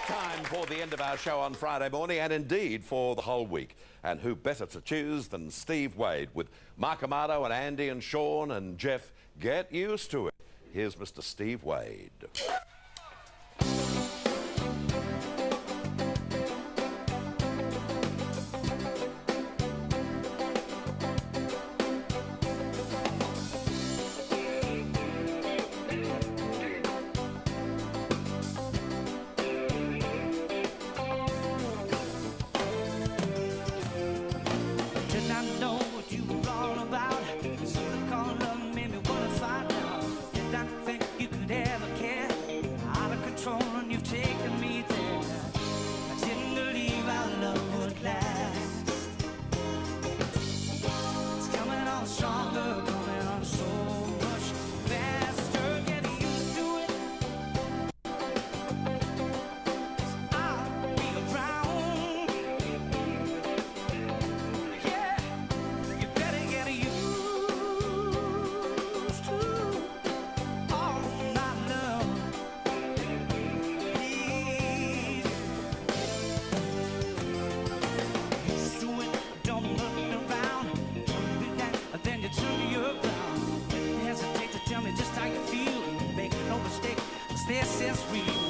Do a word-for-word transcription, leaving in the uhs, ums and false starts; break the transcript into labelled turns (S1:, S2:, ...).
S1: Time for the end of our show on Friday morning, and indeed for the whole week. And who better to choose than Steve Wade with Mark Amato and Andy and Sean and Jeff. Get used to it. Here's Mister Steve Wade.
S2: This is real.